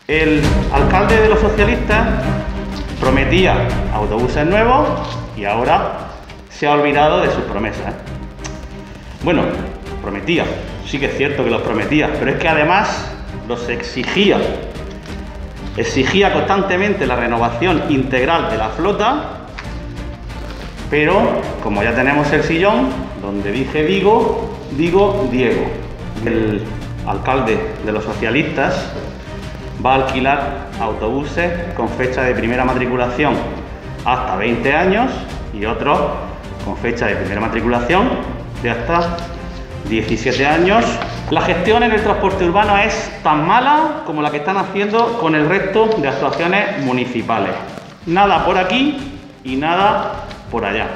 El alcalde de los socialistas prometía autobuses nuevos y ahora se ha olvidado de sus promesas. Bueno, prometía, sí que es cierto que los prometía, pero es que además los exigía. Exigía constantemente la renovación integral de la flota, pero como ya tenemos el sillón, donde dije Vigo, digo Diego. El alcalde de los socialistas va a alquilar autobuses con fecha de primera matriculación hasta 20 años y otros con fecha de primera matriculación de hasta 17 años. La gestión en el transporte urbano es tan mala como la que están haciendo con el resto de actuaciones municipales. Nada por aquí y nada por allá.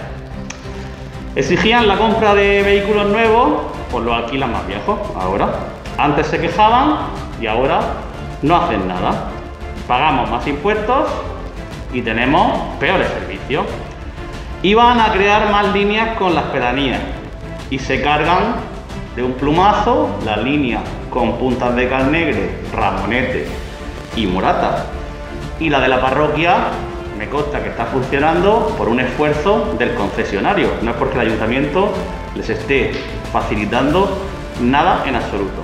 Exigían la compra de vehículos nuevos, pues los alquilan más viejos ahora. Antes se quejaban y ahora no hacen nada. Pagamos más impuestos y tenemos peores servicios. Iban a crear más líneas con las pedanías y se cargan de un plumazo la línea con Puntas de Calnegre, Ramonete y Morata. Y la de la parroquia me consta que está funcionando por un esfuerzo del concesionario. No es porque el ayuntamiento les esté facilitando nada en absoluto.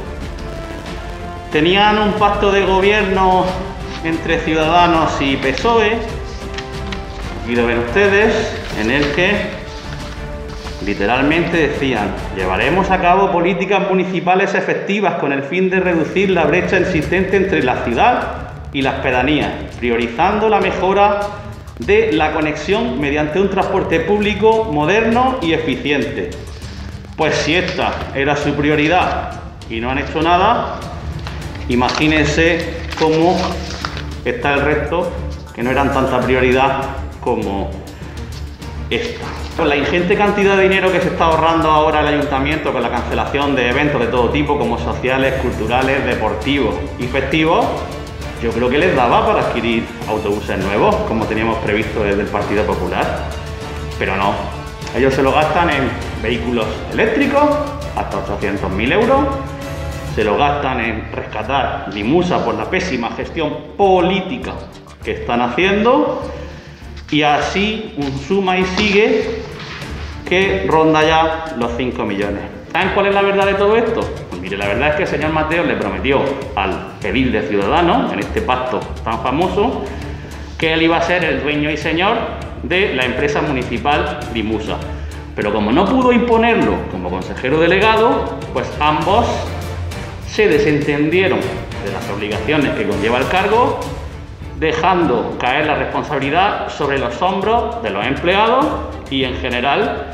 Tenían un pacto de gobierno entre Ciudadanos y PSOE, aquí lo ven ustedes, en el que literalmente decían: llevaremos a cabo políticas municipales efectivas con el fin de reducir la brecha existente entre la ciudad y las pedanías, priorizando la mejora de la conexión mediante un transporte público moderno y eficiente. Pues si esta era su prioridad y no han hecho nada, imagínense cómo está el resto, que no eran tanta prioridad como esta. Con la ingente cantidad de dinero que se está ahorrando ahora el ayuntamiento con la cancelación de eventos de todo tipo, como sociales, culturales, deportivos y festivos, yo creo que les daba para adquirir autobuses nuevos, como teníamos previsto desde el Partido Popular. Pero no, ellos se lo gastan en vehículos eléctricos, hasta 800.000 euros, se lo gastan en rescatar Limusa por la pésima gestión política que están haciendo, y así un suma y sigue que ronda ya los 5 millones. ¿Saben cuál es la verdad de todo esto? Pues mire, la verdad es que el señor Mateo le prometió al edil de Ciudadanos, en este pacto tan famoso, que él iba a ser el dueño y señor de la empresa municipal Limusa. Pero como no pudo imponerlo como consejero delegado, pues ambos se desentendieron de las obligaciones que conlleva el cargo, dejando caer la responsabilidad sobre los hombros de los empleados y en general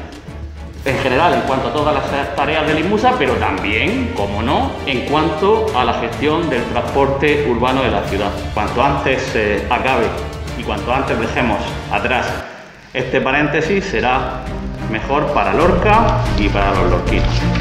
en cuanto a todas las tareas de Limusa, pero también, como no, en cuanto a la gestión del transporte urbano de la ciudad. Cuanto antes se acabe y cuanto antes dejemos atrás este paréntesis, será mejor para Lorca y para los lorquinos.